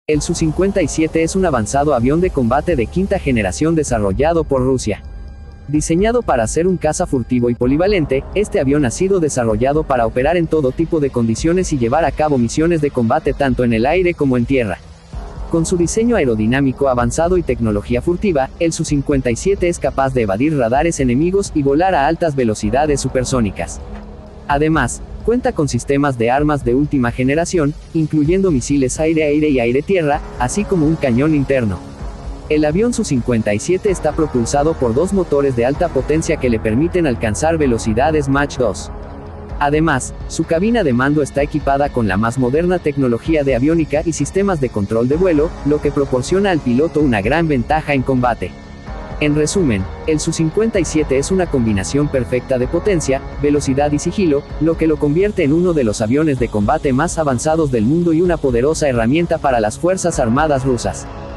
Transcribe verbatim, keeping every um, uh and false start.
El Su cincuenta y siete es un avanzado avión de combate de quinta generación desarrollado por Rusia. Diseñado para ser un caza furtivo y polivalente, este avión ha sido desarrollado para operar en todo tipo de condiciones y llevar a cabo misiones de combate tanto en el aire como en tierra. Con su diseño aerodinámico avanzado y tecnología furtiva, el Su cincuenta y siete es capaz de evadir radares enemigos y volar a altas velocidades supersónicas. Además, cuenta con sistemas de armas de última generación, incluyendo misiles aire-aire y aire-tierra, así como un cañón interno. El avión Su cincuenta y siete está propulsado por dos motores de alta potencia que le permiten alcanzar velocidades Mach dos. Además, su cabina de mando está equipada con la más moderna tecnología de aviónica y sistemas de control de vuelo, lo que proporciona al piloto una gran ventaja en combate. En resumen, el Su cincuenta y siete es una combinación perfecta de potencia, velocidad y sigilo, lo que lo convierte en uno de los aviones de combate más avanzados del mundo y una poderosa herramienta para las Fuerzas Armadas rusas.